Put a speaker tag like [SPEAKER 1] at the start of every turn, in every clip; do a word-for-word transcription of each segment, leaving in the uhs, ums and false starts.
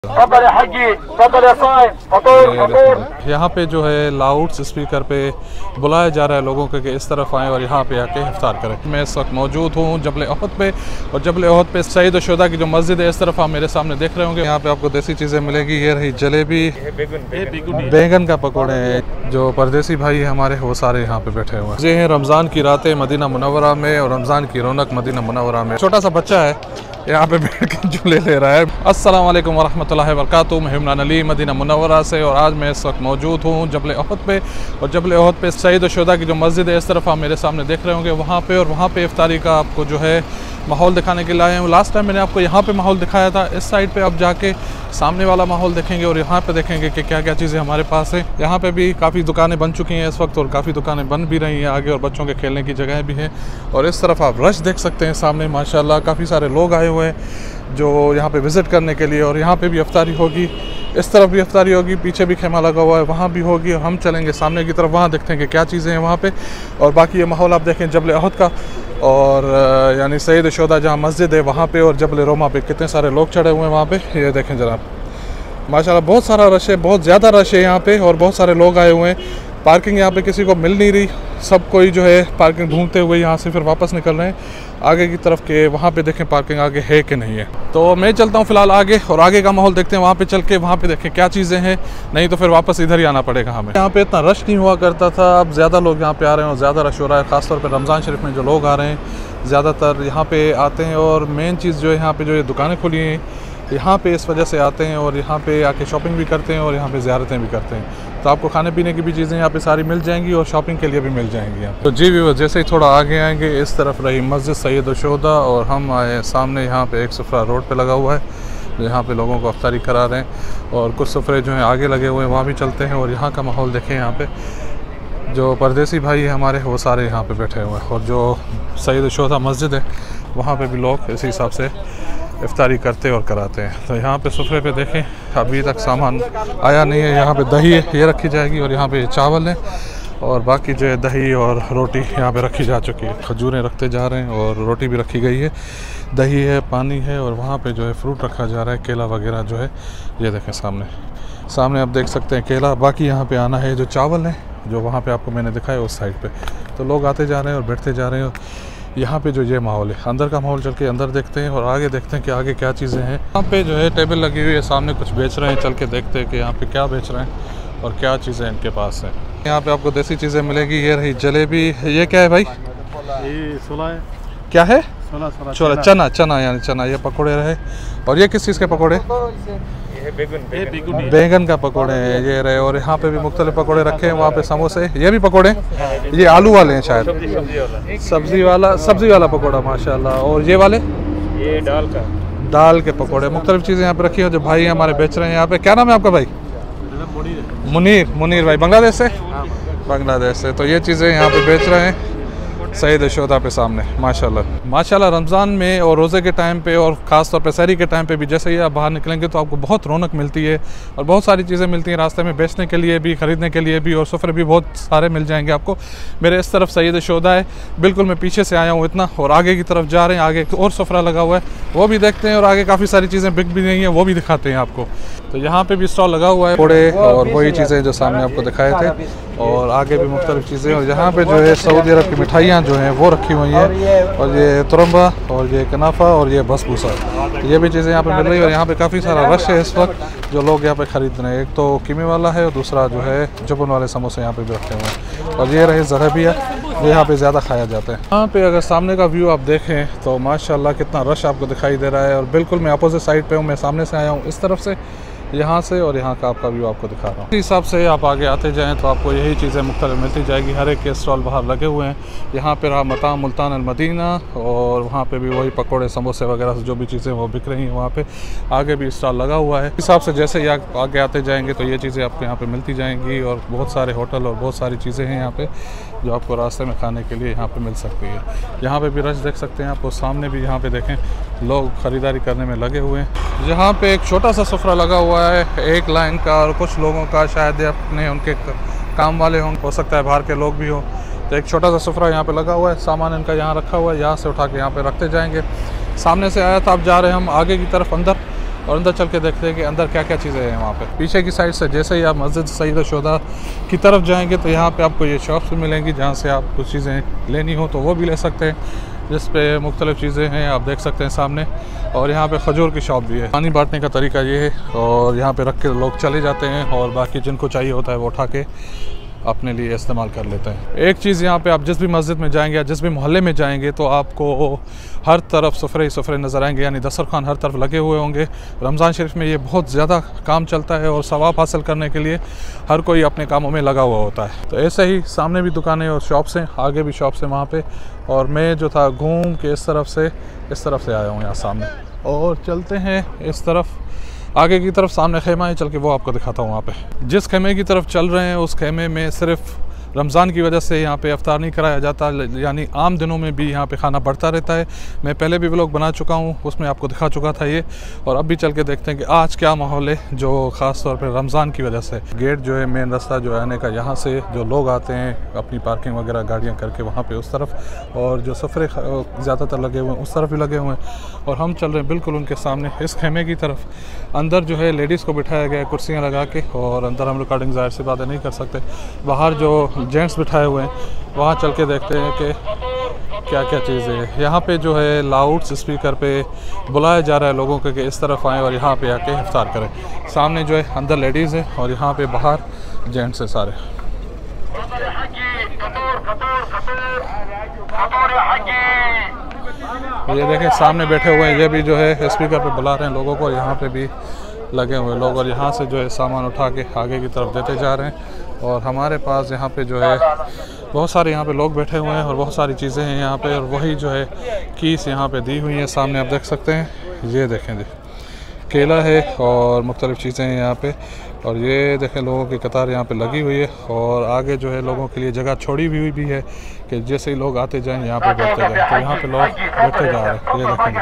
[SPEAKER 1] यहाँ पे जो है लाउड स्पीकर पे बुलाया जा रहा है लोगों को कि इस तरफ आएँ और यहाँ पे आके इफ्तार करें। मैं इस वक्त मौजूद हूँ जबल ओहद पे, और जबल ओहद पे सईद शुहदा की जो मस्जिद है इस तरफ आप मेरे सामने देख रहे होंगे। यहाँ पे आपको देसी चीज़ें मिलेगी। ये रही जलेबी, बैंगन का पकौड़े हैं। जो परदेसी भाई है हमारे वो सारे यहाँ पे बैठे हुए हैं। ये हैं रमज़ान की रातें मदीना मुनव्वरा में और रमज़ान की रौनक मदीना मुनव्वरा में। छोटा सा बच्चा है यहाँ पे बैठ के झूले ले रहा है। अस्सलाम वालेकुम वरहमतुल्लाहि वबरकातुहू। मैं इमरान अली मदीना मुनव्वरा से, और आज मैं इस वक्त मौजूद हूँ जबल ओहद पे, और जबल ओहद पे सईद शुहदा की जो मस्जिद है इस तरफ आप मेरे सामने देख रहे होंगे वहाँ पे। और वहाँ पे इफ्तारी का आपको जो है माहौल दिखाने के लिए आए हूँ। लास्ट टाइम मैंने आपको यहाँ पे माहौल दिखाया था। इस साइड पे आप जाके सामने वाला माहौल देखेंगे और यहाँ पे देखेंगे कि क्या क्या चीज़ें हमारे पास है। यहाँ पे भी काफ़ी दुकानें बन चुकी हैं इस वक्त, और काफ़ी दुकानें बन भी रही हैं आगे, और बच्चों के खेलने की जगह भी है। और इस तरफ आप रश देख सकते हैं सामने, माशाल्लाह काफ़ी सारे लोग आए हुए हैं जो यहाँ पे विज़िट करने के लिए। और यहाँ पे भी इफ्तारी होगी, इस तरफ भी इफ्तारी होगी, पीछे भी खेमा लगा हुआ है वहाँ भी होगी। और हम चलेंगे सामने की तरफ, वहाँ देखते हैं कि क्या चीज़ें हैं वहाँ पे। और बाकी ये माहौल आप देखें जबल ओहद का, और यानी सईद शुहदा जहाँ मस्जिद है वहाँ पे, और जबल रोमा पे कितने सारे लोग चढ़े हुए हैं वहाँ पे। ये देखें जनाब, माशाल्लाह बहुत सारा रश है, बहुत ज़्यादा रश है यहाँ पे, और बहुत सारे लोग आए हुए हैं। पार्किंग यहाँ पे किसी को मिल नहीं रही, सब कोई जो है पार्किंग ढूंढते हुए यहाँ से फिर वापस निकल रहे हैं आगे की तरफ के। वहाँ पे देखें पार्किंग आगे है कि नहीं है। तो मैं चलता हूँ फ़िलहाल आगे, और आगे का माहौल देखते हैं वहाँ पे चल के। वहाँ पे देखें क्या चीज़ें हैं, नहीं तो फिर वापस इधर ही आना पड़ेगा हमें। यहाँ पे इतना रश नहीं हुआ करता था, अब ज़्यादा लोग यहाँ पे आ रहे हैं और ज़्यादा रश हो रहा है। ख़ासतौर पर रमज़ान शरीफ में जो लोग आ रहे हैं ज़्यादातर यहाँ पे आते हैं। और मेन चीज़ जो है यहाँ पे जो ये दुकानें खुली हैं यहाँ पे इस वजह से आते हैं, और यहाँ पे आके शॉपिंग भी करते हैं और यहाँ पे ज़ियारतें भी करते हैं। तो आपको खाने पीने की भी चीज़ें यहाँ पे सारी मिल जाएंगी और शॉपिंग के लिए भी मिल जाएंगी यहाँ पे। तो जी व्यूअर्स, जैसे ही थोड़ा आगे आएंगे इस तरफ रही मस्जिद सईद शुहदा, और हम आए सामने यहाँ पे एक सुफ्रा रोड पे लगा हुआ है यहाँ पे लोगों को इफ्तारी करा रहे हैं। और कुछ सुफ्रे जो हैं आगे लगे हुए हैं वहाँ भी चलते हैं। और यहाँ का माहौल देखें, यहाँ पे जो परदेसी भाई है हमारे वो सारे यहाँ पे बैठे हुए हैं। और जो सईद शुहदा मस्जिद है वहाँ पे भी लोग इसी हिसाब से इफ्तारी करते और कराते हैं। तो यहाँ पे सुफ्रे पे देखें अभी तक सामान आया नहीं है। यहाँ पे दही है, ये रखी जाएगी, और यहाँ पे चावल है, और बाकी जो है दही और रोटी यहाँ पे रखी जा चुकी है। खजूरें रखते जा रहे हैं और रोटी भी रखी गई है, दही है, पानी है, और वहाँ पे जो है फ्रूट रखा जा रहा है, केला वगैरह जो है ये देखें सामने सामने आप देख सकते हैं केला। बाकी यहाँ पे आना है जो चावल है जो वहाँ पे आपको मैंने दिखाया उस साइड पे। तो लोग आते जा रहे हैं और बैठते जा रहे हैं। यहाँ पे जो ये माहौल है, अंदर का माहौल चल के अंदर देखते हैं और आगे देखते हैं कि आगे क्या चीज़ें हैं। यहाँ पे जो है टेबल लगी हुई है, सामने कुछ बेच रहे हैं, चल के देखते हैं कि यहाँ पे क्या बेच रहे हैं और क्या चीज़ें इनके पास हैं। यहाँ पे आपको देसी चीज़ें मिलेगी। ये रही जलेबी, ये क्या है भाई?
[SPEAKER 2] ये सोला है।
[SPEAKER 1] क्या है?
[SPEAKER 2] सोला सोला
[SPEAKER 1] चोला, चना चना यानी चना। ये पकौड़े रहे। और ये किस चीज़ के पकौड़े? बैंगन का पकौड़े हैं ये रहे। और यहाँ पे भी मुख्तलिफ पकौड़े रखे हैं। वहाँ पे समोसे, ये भी पकौड़े, ये आलू वाले हैं शायद, सब्जी वाला सब्जी वाला पकौड़ा माशाल्लाह। और ये वाले
[SPEAKER 2] ये दाल का
[SPEAKER 1] दाल के पकौड़े। मुख्तलिफ चीज़ें यहाँ पे रखी हैं जो भाई हमारे बेच रहे हैं यहाँ पे। क्या नाम है आपका भाई? मुनीर। मुनीर भाई बांग्लादेश से? बांग्लादेश से। तो ये चीज़ें यहाँ पे बेच रहे हैं सईद शुहदा पे सामने माशाल्लाह। माशाल्लाह रमज़ान में और रोज़े के टाइम पे, और ख़ास तौर पे सहरी के टाइम पे भी जैसे ही आप बाहर निकलेंगे तो आपको बहुत रौनक मिलती है और बहुत सारी चीज़ें मिलती हैं रास्ते में बेचने के लिए भी, ख़रीदने के लिए भी, और सफ़र भी बहुत सारे मिल जाएंगे आपको। मेरे इस तरफ सईद शुहदा है, बिल्कुल मैं पीछे से आया हूँ इतना, और आगे की तरफ जा रहे हैं। आगे और सफ़रा लगा हुआ है वो भी देखते हैं, और आगे काफ़ी सारी चीज़ें बिक भी नहीं है वो भी दिखाते हैं आपको। तो यहाँ पर भी स्टॉल लगा हुआ है, पकौड़े और वही चीज़ें जो सामने आपको दिखाए थे, और आगे भी मुख्तलिफ चीज़ें। और यहाँ पे जो है सऊदी अरब की मिठाइयाँ जो हैं वो रखी हुई हैं, और ये तुरंबा और ये कनाफा और ये बसबूसा, ये भी चीज़ें यहाँ पे मिल रही है। और यहाँ पे काफ़ी सारा रश है इस वक्त जो लोग यहाँ पे ख़रीद रहे हैं। एक तो कीमे वाला है और दूसरा जो है जुबन वाले समोसे यहाँ पे भी रखे हुए हैं। और ये रहे जलेबिया, ये यहाँ पे ज़्यादा खाया जाता है। यहाँ पे अगर सामने का व्यू आप देखें तो माशाल्लाह कितना रश आपको दिखाई दे रहा है। और बिल्कुल मैं अपोजिट साइड पे हूँ, मैं सामने से आया हूँ इस तरफ से, यहाँ से, और यहाँ का आपका व्यू आपको दिखा रहा हूँ। इस हिसाब से आप आगे आते जाएँ तो आपको यही चीज़ें मुख्तलिफ मिलती जाएगी। हर एक के स्टॉल बाहर लगे हुए हैं। यहाँ पर रहा मताम मुल्तान अल मदीना, और वहाँ पे भी वही पकोड़े समोसे वगैरह से जो भी चीज़ें वो बिक रही हैं वहाँ पे। आगे भी स्टॉल लगा हुआ है। इस हिसाब से जैसे ही आप आगे आते जाएंगे तो ये चीज़ें आपको यहाँ पे मिलती जाएंगी। और बहुत सारे होटल और बहुत सारी चीज़ें हैं यहाँ पे जो आपको रास्ते में खाने के लिए यहाँ पे मिल सकती है। यहाँ पे भी रश देख सकते हैं आप, और सामने भी यहाँ पे देखें लोग ख़रीदारी करने में लगे हुए हैं। यहाँ पे एक छोटा सा सुफ्रा लगा हुआ है एक लाइन का, और कुछ लोगों का शायद अपने उनके काम वाले हों, हो सकता है बाहर के लोग भी हों। तो एक छोटा सा सुफ्रा यहाँ पे लगा हुआ है, सामान इनका यहाँ रखा हुआ है, यहाँ से उठा के यहाँ पे रखते जाएंगे। सामने से आया था, अब जा रहे हैं हम आगे की तरफ अंदर, और अंदर चल के देखते हैं कि अंदर क्या क्या चीज़ें हैं वहाँ पे। पीछे की साइड से जैसे ही आप मस्जिद सईद शुहदा की तरफ जाएंगे तो यहाँ पे आपको ये शॉप्स भी मिलेंगी जहाँ से आप कुछ चीज़ें लेनी हो तो वो भी ले सकते हैं, जिस पे मुख्तलिफ़ चीज़ें हैं आप देख सकते हैं सामने। और यहाँ पे खजूर की शॉप भी है। पानी बांटने का तरीका ये है और यहाँ पे रख के लोग चले जाते हैं और बाकी जिनको चाहिए होता है वो उठा के अपने लिए इस्तेमाल कर लेते हैं। एक चीज़ यहाँ पे आप जिस भी मस्जिद में जाएंगे या जिस भी मोहल्ले में जाएंगे तो आपको हर तरफ सफ़रे ही सफ़रे नज़र आएंगे, यानी दस्तरखान हर तरफ लगे हुए होंगे। रमज़ान शरीफ में ये बहुत ज़्यादा काम चलता है और सवाब हासिल करने के लिए हर कोई अपने कामों में लगा हुआ होता है। तो ऐसे ही सामने भी दुकानें और शॉप्स हैं, आगे भी शॉप्स हैं वहाँ पे। और मैं जो था घूम के इस तरफ से इस तरफ से आया हूँ यहाँ सामने, और चलते हैं इस तरफ आगे की तरफ। सामने खेमा है, चल के वो आपको दिखाता हूँ। वहाँ पे जिस खेमे की तरफ चल रहे हैं उस खेमे में सिर्फ रमज़ान की वजह से यहाँ पे इफ्तार नहीं कराया जाता, यानी आम दिनों में भी यहाँ पे खाना बढ़ता रहता है। मैं पहले भी व्लॉग बना चुका हूँ, उसमें आपको दिखा चुका था ये। और अब भी चल के देखते हैं कि आज क्या माहौल है, जो ख़ास तौर पर रमज़ान की वजह से। गेट जो है मेन रास्ता जो है आने का, यहाँ से जो लोग आते हैं अपनी पार्किंग वगैरह गाड़ियाँ करके वहाँ पर उस तरफ, और जो सफ़रे ज़्यादातर लगे हुए हैं उस तरफ भी लगे हुए हैं। और हम चल रहे हैं बिल्कुल उनके सामने इस खेमे की तरफ। अंदर जो है लेडीज़ को बिठाया गया है कुर्सियाँ लगा के, और अंदर हम रिकॉर्डिंग ज़ाहिर सी बातें नहीं कर सकते। बाहर जो जेंट्स बिठाए हुए हैं वहाँ चल के देखते हैं कि क्या क्या चीज़ें हैं। यहाँ पे जो है लाउड स्पीकर पे बुलाया जा रहा है लोगों को कि इस तरफ आएँ और यहाँ पे आके इफ्तार करें। सामने जो है अंदर लेडीज़ है और यहाँ पे बाहर जेंट्स है सारे। ये देखें सामने बैठे हुए हैं, ये भी जो है स्पीकर पे बुला रहे हैं लोगों को। यहाँ पे भी लगे हुए लोग और यहाँ से जो है सामान उठा के आगे की तरफ देते जा रहे हैं। और हमारे पास यहाँ पे जो है बहुत सारे यहाँ पे लोग बैठे हुए हैं और बहुत सारी चीज़ें हैं यहाँ पे। और वही जो है कीस यहाँ पे दी हुई है, सामने आप देख सकते हैं। ये देखें जी, केला है और मुख्तलिफ़ चीज़ें हैं यहाँ पे। और ये देखें लोगों की कतार यहाँ पे लगी हुई है, और आगे जो है लोगों के लिए जगह छोड़ी हुई भी है कि जैसे ही लोग आते जाएं यहाँ पे बैठते जाएं। तो यहाँ पे लोग बैठते जा रहे हैं। ये देखें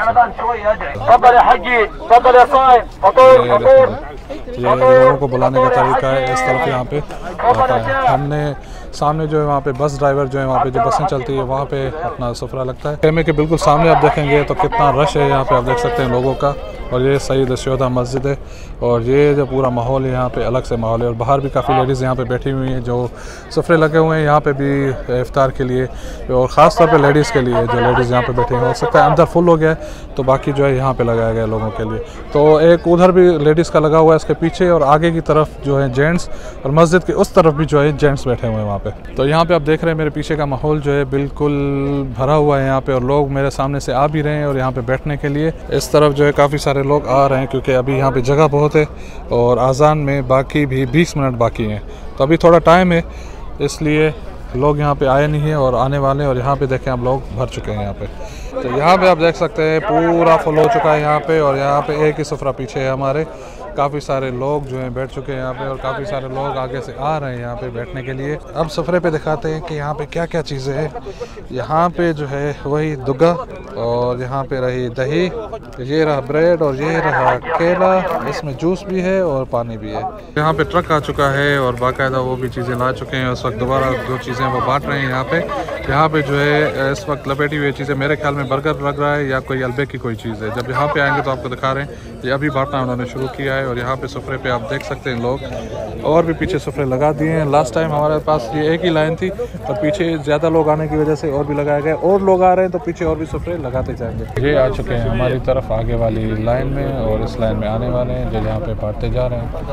[SPEAKER 1] ये लोगों को बुलाने का तरीका है, इस तरफ यहाँ पे आता है। हमने सामने जो है वहाँ पे बस ड्राइवर जो है वहाँ पे जो बसें चलती है वहाँ पे अपना सफ़रा लगता है। खेमे के बिल्कुल सामने आप देखेंगे तो कितना रश है यहाँ पे, आप देख सकते हैं लोगों का। और ये सईद शुहदा मस्जिद है, और ये जो पूरा माहौल है यहाँ पे अलग से माहौल है। और बाहर भी काफ़ी लेडीज़ यहाँ पे बैठी हुई हैं जो सफ़रे लगे हुए हैं यहाँ पे भी इफ्तार के लिए, और ख़ास तौर पे लेडीज़ के लिए। जो लेडीज़ यहाँ पे बैठी हैं, हो सकता है अंदर फुल हो गया है तो बाकी जो है यहाँ पे लगाया गया लोगों के लिए। तो एक उधर भी लेडीज़ का लगा हुआ है इसके पीछे, और आगे की तरफ जो है जेंट्स, और मस्जिद के उस तरफ भी जो है जेंट्स बैठे हुए हैं वहाँ पे। तो यहाँ पे आप देख रहे हैं मेरे पीछे का माहौल जो है बिल्कुल भरा हुआ है यहाँ पे, और लोग मेरे सामने से आ भी रहे हैं और यहाँ पे बैठने के लिए। इस तरफ जो है काफ़ी सारे लोग आ रहे हैं क्योंकि अभी यहाँ पे जगह बहुत है और अज़ान में बाकी भी बीस मिनट बाकी हैं, तो अभी थोड़ा टाइम है, इसलिए लोग यहाँ पे आए नहीं हैं और आने वाले हैं। और यहाँ पे देखें आप लोग भर चुके हैं यहाँ पे। तो यहाँ पे आप देख सकते हैं पूरा फुल हो चुका है यहाँ पे, और यहाँ पे एक ही सफ़रा पीछे है हमारे। काफ़ी सारे लोग जो हैं बैठ चुके हैं यहाँ पे, और काफ़ी सारे लोग आगे से आ रहे हैं यहाँ पे बैठने के लिए। अब सफ़रे पे दिखाते हैं कि यहाँ पे क्या क्या चीज़ें हैं। यहाँ पे जो है वही दुग्गा, और यहाँ पे रही दही, ये रहा ब्रेड, और ये रहा केला। इसमें जूस भी है और पानी भी है। यहाँ पे ट्रक आ चुका है और बाकायदा वो भी चीज़ें ला चुके हैं। उस वक्त दोबारा जो चीज़ें वो बांट रहे हैं यहाँ पे। यहाँ पे जो है इस वक्त लपेटी हुई चीज़ें, मेरे ख्याल में बर्गर लग रहा है या कोई अलबे की कोई चीज़ है। जब यहाँ पे आएंगे तो आपको दिखा रहे हैं, ये अभी बांटना उन्होंने शुरू किया है। और यहाँ पे सफ़रे पे आप देख सकते हैं लोग और भी पीछे सफ़रे लगा दिए हैं। लास्ट टाइम हमारे पास ये एक ही लाइन थी, और पीछे ज़्यादा लोग आने की वजह से और भी लगाया गया, और लोग आ रहे हैं तो पीछे और भी सफ़रे लगाते जाएंगे। ये आ चुके हैं हमारी तरफ आगे वाली लाइन में, और इस लाइन में आने वाले हैं जो यहाँ पे बांटते जा रहे हैं।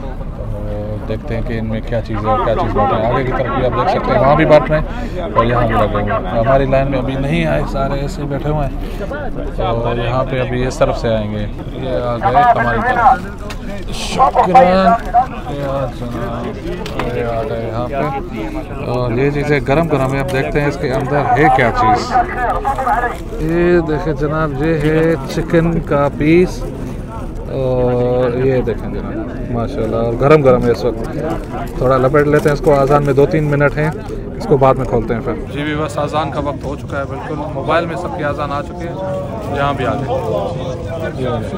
[SPEAKER 1] तो देखते हैं कि इनमें क्या चीज़ है और क्या चीज़ बांट रहे हैं। आगे की तरफ भी आप देख सकते हैं वहाँ भी बांट रहे हैं और यहाँ भी लगे हुए हैं। हमारी लाइन में अभी नहीं आए, सारे ऐसे ही बैठे हुए हैं। तो यहाँ पे अभी इस तरफ से आएंगे, ये आ गए हमारी तरफ। शुक्रान, ये आ गए यहाँ पे। और ये चीज़ें गरम गरम है, आप देखते हैं इसके अंदर है क्या चीज़। ये देखें जनाब, ये है चिकन का पीस, और ये देखें जनाब माशाल्लाह, और गरम गरम है इस वक्त। थोड़ा लपेट लेते हैं इसको, आज़ान में दो तीन मिनट हैं, इसको बाद में खोलते हैं फिर। जी भी बस आज़ान का वक्त हो चुका है बिल्कुल। मोबाइल में सबकी आज़ान आ चुकी है, यहाँ भी आ गए।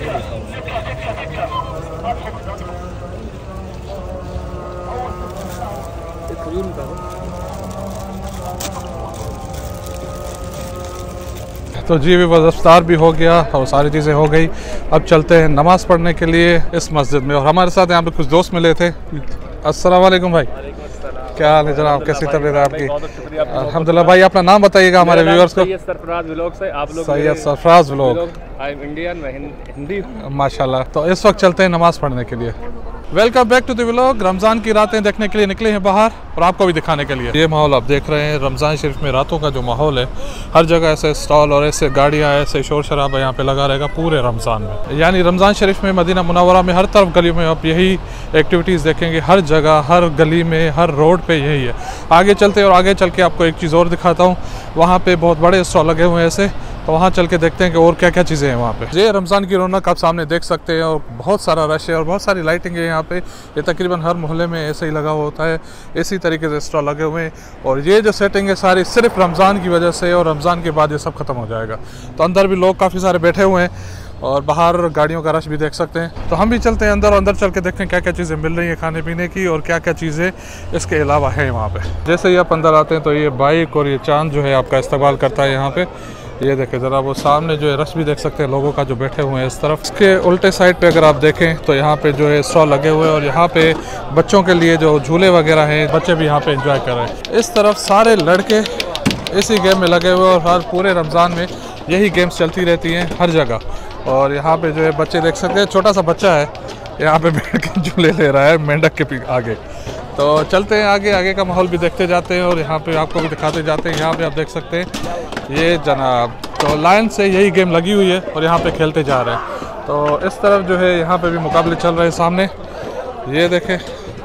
[SPEAKER 1] तो जी भी बस इफ्तार भी हो गया और सारी चीज़ें हो गई। अब चलते हैं नमाज़ पढ़ने के लिए इस मस्जिद में। और हमारे साथ यहाँ पे कुछ दोस्त मिले थे। अस्सलाम वालेकुम भाई, क्या हाल है जनाब, कैसी तबीयत है आपकी? अल्हम्दुलिल्लाह। भाई अपना नाम बताइएगा हमारे व्यूअर्स को।
[SPEAKER 2] सैयद सरफराज व्लॉग से आप लोग।
[SPEAKER 1] Syed Sarfaraz vlog.
[SPEAKER 2] I am Indian, मैं हिंदी।
[SPEAKER 1] माशाल्लाह। तो इस वक्त चलते हैं नमाज़ पढ़ने के लिए। Welcome back to the vlog. Ramzan की रातें देखने के लिए निकले हैं बाहर और आपको भी दिखाने के लिए। ये माहौल आप देख रहे हैं रमज़ान शरीफ में रातों का जो माहौल है, हर जगह ऐसे स्टॉल और ऐसे गाड़ियाँ ऐसे शोर शराबा यहाँ पे लगा रहेगा पूरे रमज़ान में। यानी रमज़ान शरीफ में मदीना मुनव्वरा में हर तरफ गलियों में आप यही एक्टिविटीज़ देखेंगे, हर जगह हर गली में हर रोड पर यही है। आगे चलते और आगे चल के आपको एक चीज़ और दिखाता हूँ। वहाँ पर बहुत बड़े स्टॉल लगे हुए हैं ऐसे, तो वहाँ चल के देखते हैं कि और क्या क्या चीज़ें हैं वहाँ पे। ये रमज़ान की रौनक आप सामने देख सकते हैं और बहुत सारा रश है और बहुत सारी लाइटिंग है यहाँ पे। ये तकरीबन हर मोहल्ले में ऐसे ही लगा होता है, इसी तरीके से स्टॉल लगे हुए हैं। और ये जो सेटिंग है सारी सिर्फ रमज़ान की वजह से, और रमज़ान के बाद ये सब ख़त्म हो जाएगा। तो अंदर भी लोग काफ़ी सारे बैठे हुए हैं और बाहर गाड़ियों का रश भी देख सकते हैं। तो हम भी चलते हैं अंदर और अंदर चल के देखते हैं क्या क्या चीज़ें मिल रही हैं खाने पीने की और क्या क्या चीज़ें इसके अलावा है वहाँ पे। जैसे ही आप अंदर आते हैं तो ये बाइक और ये चांद जो है आपका इस्तेमाल करता है यहाँ पे। ये देखें ज़रा, वो सामने जो है रश भी देख सकते हैं लोगों का जो बैठे हुए हैं इस तरफ। इसके उल्टे साइड पे अगर आप देखें तो यहाँ पे जो है स्टॉल लगे हुए हैं और यहाँ पे बच्चों के लिए जो झूले वगैरह हैं, बच्चे भी यहाँ पे एंजॉय कर रहे हैं। इस तरफ सारे लड़के इसी गेम में लगे हुए और हर पूरे रमज़ान में यही गेम्स चलती रहती हैं हर जगह। और यहाँ पे जो है बच्चे देख सकते हैं, छोटा सा बच्चा है यहाँ पे बैठ के झूले ले रहा है मेंढक के आगे। तो चलते हैं आगे, आगे का माहौल भी देखते जाते हैं और यहाँ पे आपको भी दिखाते जाते हैं। यहाँ पे आप देख सकते हैं ये जनाब, तो लाइन से यही गेम लगी हुई है और यहाँ पे खेलते जा रहे हैं। तो इस तरफ जो है यहाँ पे भी मुकाबले चल रहे हैं सामने। ये देखें,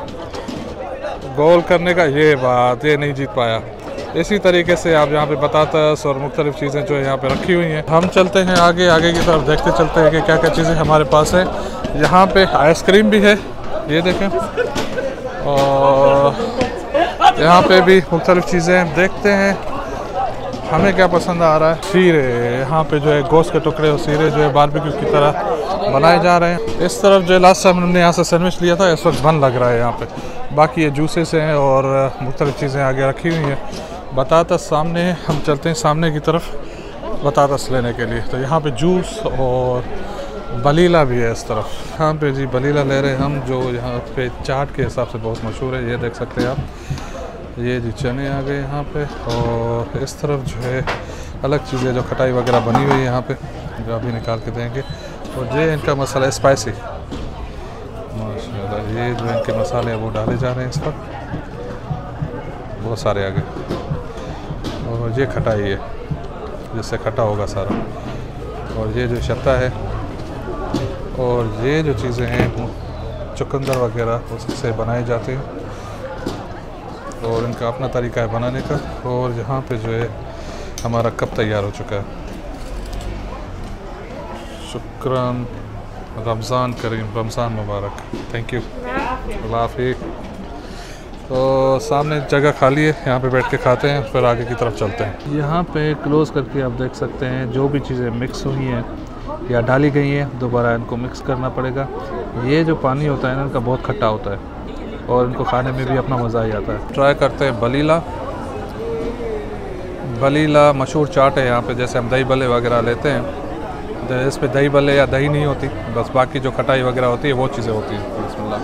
[SPEAKER 1] गोल करने का ये बात, ये नहीं जीत पाया। इसी तरीके से आप यहाँ पे बतातस और मुख्तलिफ चीज़ें जो है यहाँ पे रखी हुई हैं। हम चलते हैं आगे, आगे की तरफ देखते चलते हैं कि क्या क्या चीज़ें हमारे पास है। यहाँ पे आइसक्रीम भी है, ये देखें, और यहाँ पे भी मुख्तलिफ चीज़ें देखते हैं हमें क्या पसंद आ रहा है। सीरे, यहाँ पे जो है गोश्त के टुकड़े और सीरे जो है बारबेक्यू की तरह बनाए जा रहे हैं। इस तरफ जो है लास्ट टाइम हमने यहाँ से सैंडविच लिया था, इस वक्त बंद लग रहा है यहाँ पे। बाकी ये जूसेस हैं और मुख्तलिफ चीज़ें आगे रखी हुई हैं। बतातस सामने है, हम चलते हैं सामने की तरफ बतातस लेने के लिए। तो यहाँ पे जूस और बलीला भी है इस तरफ। यहाँ पे जी बलीला ले रहे हैं हम, जो यहाँ पे चाट के हिसाब से बहुत मशहूर है। ये देख सकते हैं आप, ये जी चने आ गए यहाँ पे। और इस तरफ जो है अलग चीज़ें जो खटाई वगैरह बनी हुई है यहाँ पे, जो अभी निकाल के देंगे। और ये इनका मसाला स्पाइसी, माशाल्लाह, ये जो इनके मसाले हैं वो डाले जा रहे हैं इस पर, बहुत सारे आ गए। और ये खटाई है जिससे खटा होगा सारा। और ये जो शत्ता है और ये जो चीज़ें हैं चुकंदर वगैरह उससे बनाए जाते हैं और इनका अपना तरीका है बनाने का। और यहाँ पे जो है हमारा कप तैयार हो चुका है। शुक्रान, रमज़ान करीम, रमज़ान मुबारक, थैंक यू, अल्लाह हाफ़िज़। तो सामने जगह खाली है, यहाँ पे बैठ के खाते हैं, फिर आगे की तरफ चलते हैं। यहाँ पे क्लोज़ करके आप देख सकते हैं जो भी चीज़ें मिक्स हुई हैं या डाली गई हैं, दोबारा इनको मिक्स करना पड़ेगा। ये जो पानी होता है ना, इनका बहुत खट्टा होता है और इनको खाने में भी अपना मज़ा ही आता है। ट्राई करते हैं बलीला। बलीला मशहूर चाट है यहाँ पे, जैसे हम दही भल्ले वगैरह लेते हैं, इस पर दही भल्ले या दही नहीं होती, बस बाकी जो खटाई वगैरह होती है वो चीज़ें होती हैं। बिस्मिल्लाह,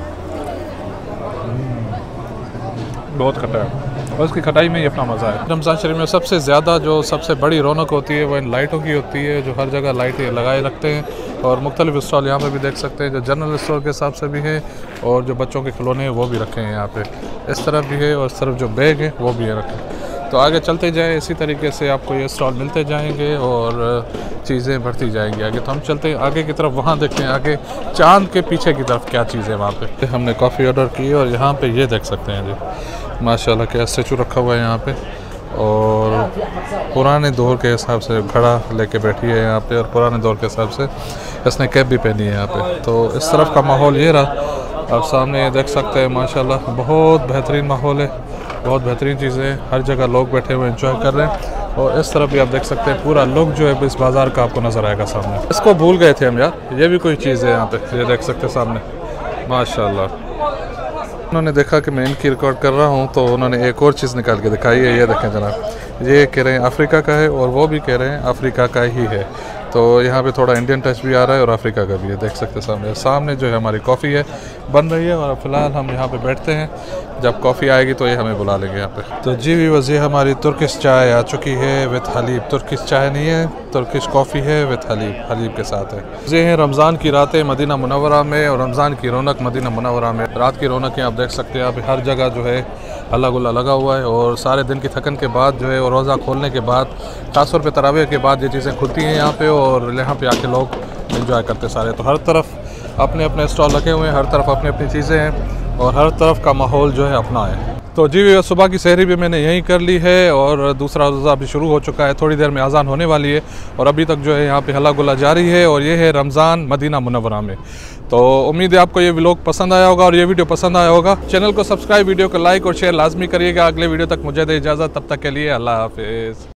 [SPEAKER 1] बहुत खट्टा है और उसकी खटाई में ही अपना मज़ा है। रमज़ान शरीफ में सबसे ज़्यादा जो सबसे बड़ी रौनक होती है वो इन लाइटों की होती है, जो हर जगह लाइटें लगाए रखते हैं। और मुख्तलिफ स्टॉल यहाँ पे भी देख सकते हैं, जो जनरल स्टोर के हिसाब से भी है और जो बच्चों के खिलौने हैं वो भी रखे हैं यहाँ पे। इस तरफ भी है और इस तरफ जो बैग है वो भी है रखे। तो आगे चलते जाए, इसी तरीके से आपको ये स्टॉल मिलते जाएंगे और चीज़ें बढ़ती जाएंगी आगे। तो हम चलते हैं आगे की तरफ, वहाँ देखते हैं आगे चांद के पीछे की तरफ क्या चीज़ है वहाँ पे। हमने कॉफ़ी ऑर्डर की और यहाँ पे ये देख सकते हैं जी, माशाल्लाह क्या स्टैचू रखा हुआ है यहाँ पे। और पुराने दौर के हिसाब से घड़ा लेके बैठी है यहाँ पे और पुराने दौर के हिसाब से इसने कैप भी पहनी है यहाँ पे। तो इस तरफ का माहौल ये रहा, आप सामने देख सकते हैं माशाल्लाह बहुत बेहतरीन माहौल है, बहुत बेहतरीन चीज़ें हैं। हर जगह लोग बैठे हुए एंजॉय कर रहे हैं और इस तरफ भी आप देख सकते हैं पूरा लुक जो है इस बाज़ार का आपको नज़र आएगा सामने। इसको भूल गए थे हम यार, ये भी कोई चीज़ है यहाँ पे, ये देख सकते हैं सामने माशाल्लाह। उन्होंने देखा कि मैं इनकी रिकॉर्ड कर रहा हूँ तो उन्होंने एक और चीज़ निकाल के दिखाई है, ये देखें जनाब, ये कह रहे हैं अफ्रीका का है और वो भी कह रहे हैं अफ्रीका का ही है। तो यहाँ पे थोड़ा इंडियन टच भी आ रहा है और अफ्रीका का भी है, देख सकते हैं सामने। सामने जो है हमारी कॉफ़ी है बन रही है और फ़िलहाल हम यहाँ पे बैठते हैं, जब कॉफ़ी आएगी तो ये हमें बुला लेंगे यहाँ पे। तो जी व्यूअर्स, ये हमारी तुर्किश चाय आ चुकी है विद हलीब। तुर्किश चाय नहीं है, तुर्किश कॉफ़ी है विद हलीब, हलीब के साथ है। ये हैं रमज़ान की रातें मदीना मुनव्वरा में और रमज़ान की रौनक मदीना मुनव्वरा में। रात की रौनकें आप देख सकते हैं, आप हर जगह जो है अल्लाह गुल्ला लगा हुआ है और सारे दिन की थकन के बाद जो है और रोज़ा खोलने के बाद ख़ासतौर पे तरावीह के बाद ये चीज़ें खुलती हैं यहाँ पे और यहाँ पे आके लोग एंजॉय करते सारे। तो हर तरफ अपने अपने स्टॉल रखे हुए हैं, हर तरफ अपनी अपनी चीज़ें हैं और हर तरफ का माहौल जो है अपना है। तो जी सुबह की सहरी भी मैंने यहीं कर ली है और दूसरा रोज़ा अभी शुरू हो चुका है, थोड़ी देर में अजान होने वाली है और अभी तक जो है यहाँ पे हल्ला गुल्ला जारी है और ये है रमज़ान मदीना मुनव्वरा में। तो उम्मीद है आपको ये व्लॉग पसंद आया होगा और ये वीडियो पसंद आया होगा। चैनल को सब्सक्राइब, वीडियो को लाइक और शेयर लाजमी करिएगा। अगले वीडियो तक मुझे दे इजाज़त, तब तक के लिए अल्लाह हाफिज़।